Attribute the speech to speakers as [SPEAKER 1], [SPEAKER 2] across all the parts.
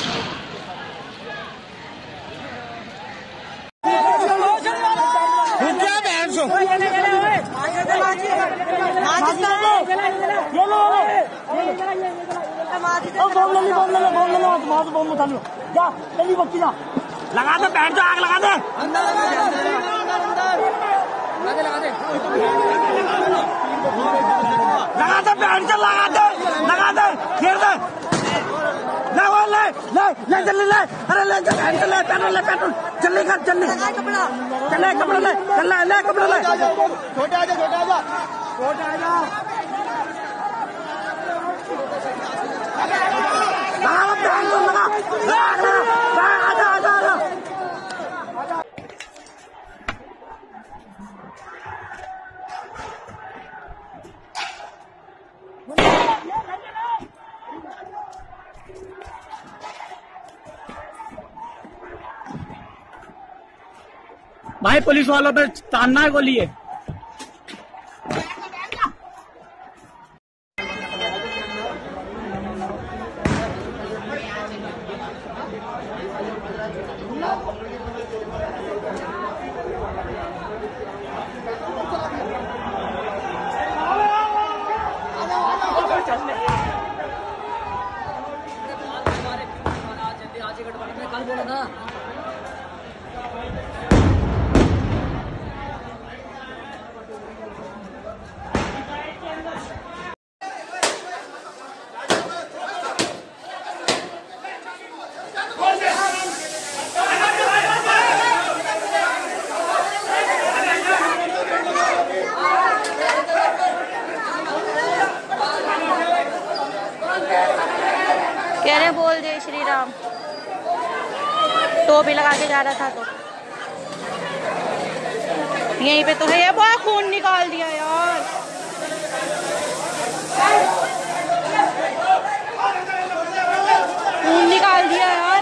[SPEAKER 1] लगा दे बैठ जा, आग लगा दे, लगा दे बैठ जा, लगा दे घेर दे, ले वो ले जल्दी ले, अरे ले पेट्रोल जल्दी कर, चले कपड़ा ले, ले कपड़ा ले, छोटे आजा भाई पुलिस वालों पे तानना है गोली है। कल बोला था
[SPEAKER 2] कह रहे बोल जय श्री राम, टोपी लगा के जा रहा था तो यहीं पे तो है। ये बहुत खून निकाल दिया यार, खून निकाल दिया यार।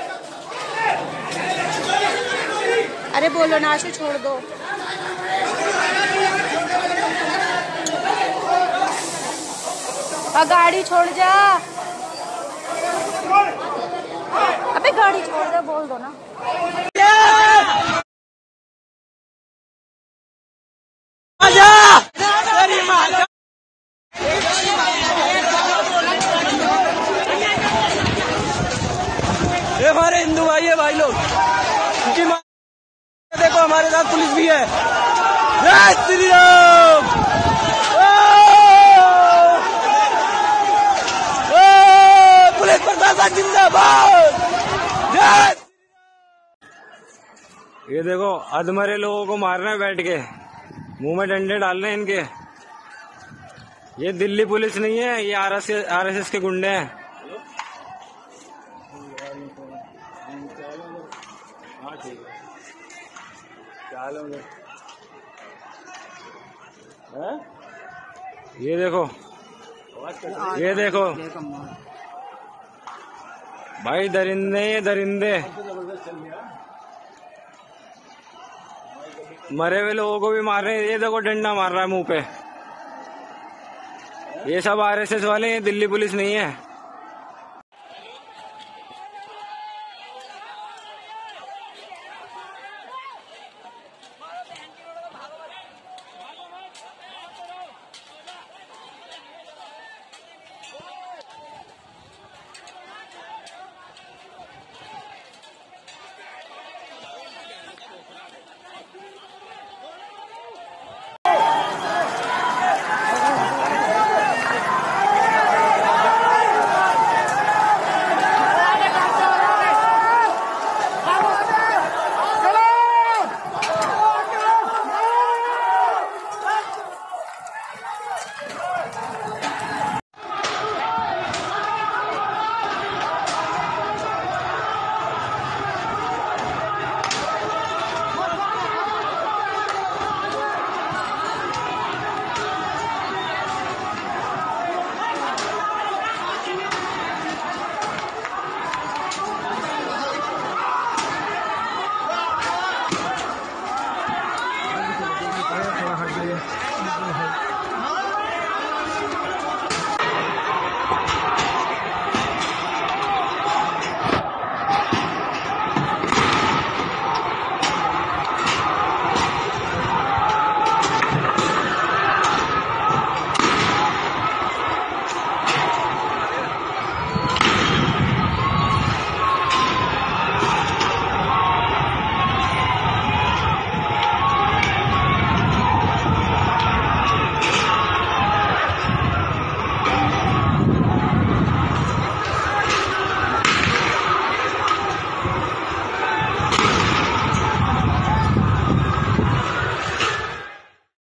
[SPEAKER 2] अरे बोलो ना आशु, छोड़ दो। गाड़ी छोड़ जा, अबे गाड़ी छोड़ दे, बोल दो ना।
[SPEAKER 1] ये हमारे हिंदू भाई है, भाई लोग उनकी मां, देखो हमारे साथ पुलिस भी है। जय श्री राम, पुलिस प्रशासन जिंदाबाद। ये देखो अधमरे लोगों को मारना है बैठ के, मुंह में डंडे डालने हैं इनके। ये दिल्ली पुलिस नहीं है, ये आरएसएस के गुंडे हैं। ये देखो भाई, दरिंदे मरे हुए लोगों को भी मार रहे हैं। ये देखो डंडा मार रहा है मुंह पे। ये सब आरएसएस वाले हैं, दिल्ली पुलिस नहीं है।